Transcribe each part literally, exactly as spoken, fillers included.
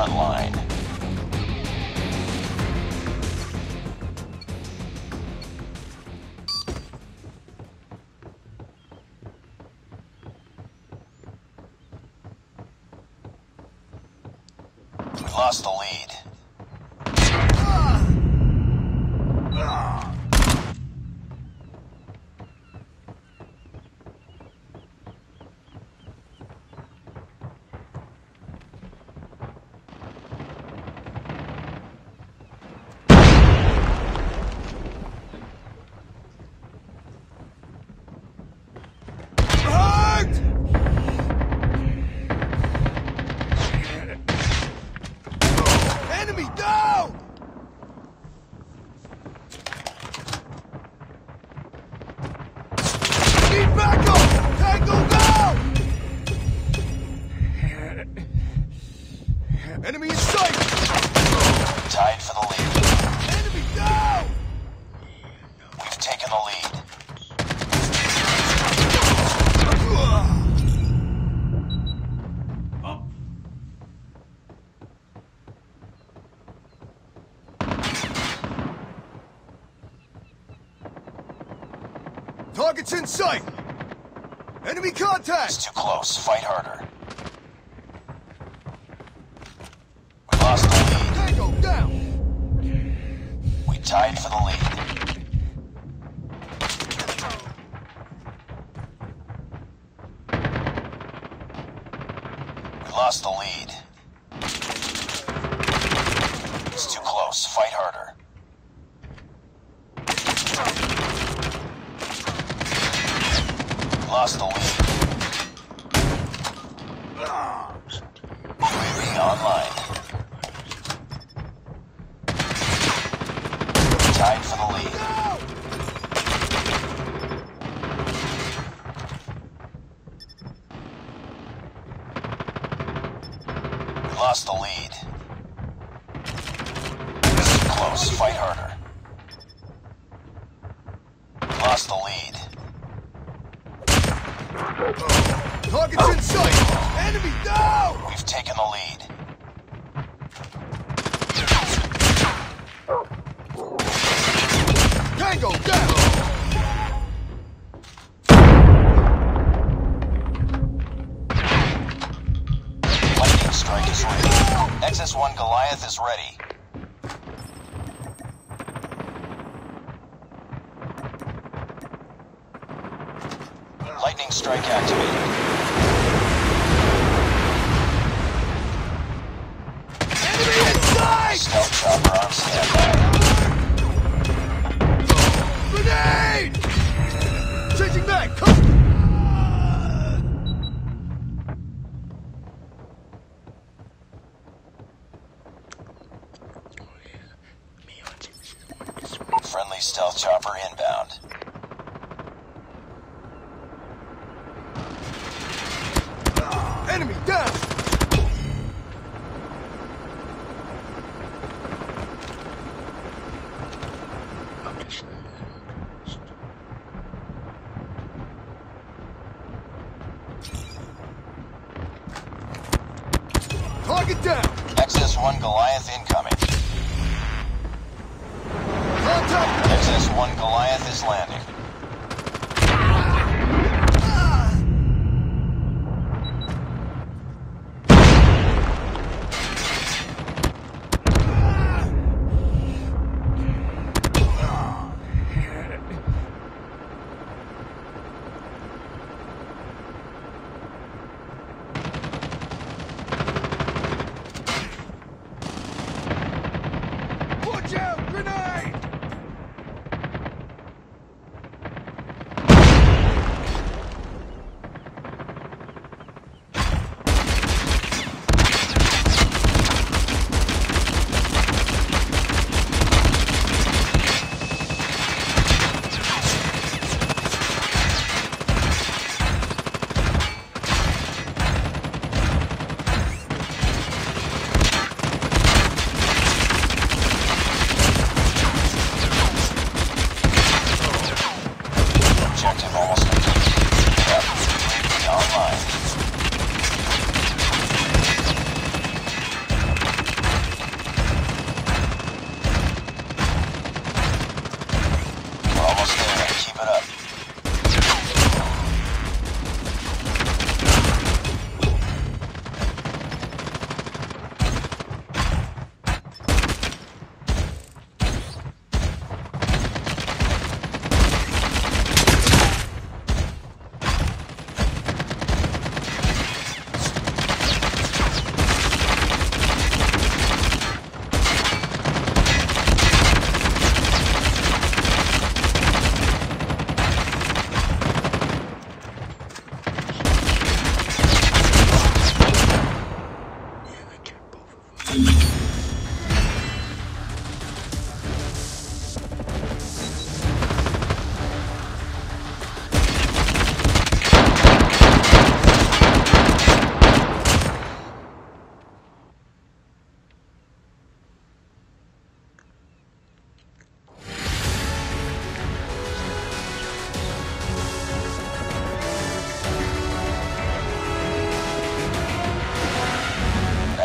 online. We lost the lead. Enemy in sight! Tied for the lead. Enemy down! We've taken the lead. Target's in sight! Enemy contact! It's too close. Fight harder. We lost the lead. Tango down! We tied for the lead. We lost the lead. It's too close. Fight harder. We lost the lead. U A V online. Tied for the lead. We lost the lead. This is close. Fight harder. We lost the lead. Target's in sight! Enemy down! We've taken the lead. Tango down! Lightning strike is ready. X S one Goliath is ready. Lightning strike activated. Enemy in sight! Stealth chopper on standby. Grenade! Changing back! Come! Friendly stealth chopper inbound. Enemy down! Target down! X S one Goliath incoming. Contact! X S one Goliath is landing. Watch out! Grenade!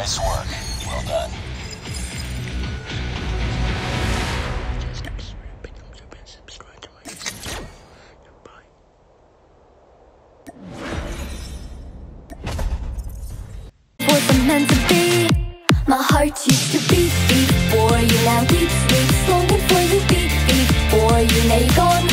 Nice work. Well done. Wasn't meant to be. My heart used to beat, beat for you. Now beat, beat, longing for you. Beat, beat for you. Now you're gone.